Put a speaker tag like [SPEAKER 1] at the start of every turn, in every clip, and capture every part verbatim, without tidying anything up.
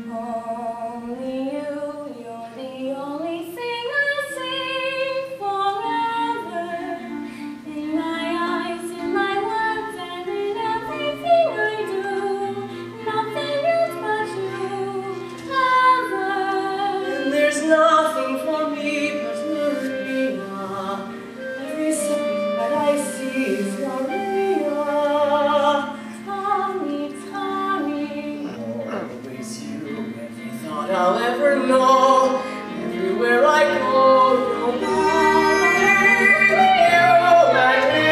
[SPEAKER 1] Only you, you're the only thing I'll see forever. In my eyes, in my words, and in everything I do, nothing else but you, ever.
[SPEAKER 2] And there's nothing for me but Maria. Every second that I see is Maria.
[SPEAKER 1] Tommy, Tommy,
[SPEAKER 2] Always you, every thought I'll ever know. Everywhere I go, you'll be you and me.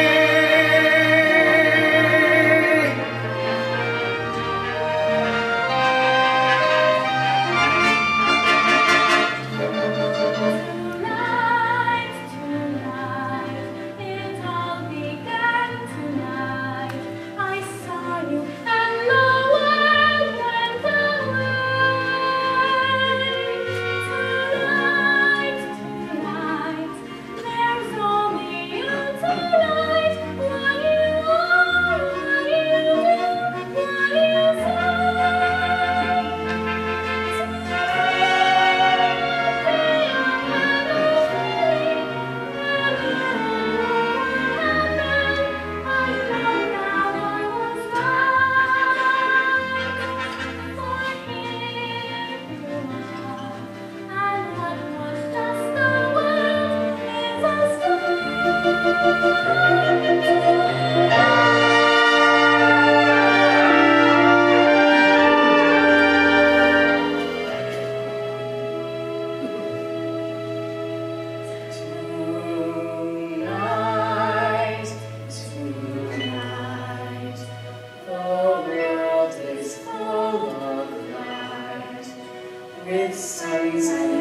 [SPEAKER 1] tonight, tonight, it all began tonight. I saw you and the world went away. Tonight, tonight, there's only you tonight. What you are, what you do, what you say.
[SPEAKER 2] Tonight, tonight, the world is full of light, with suns and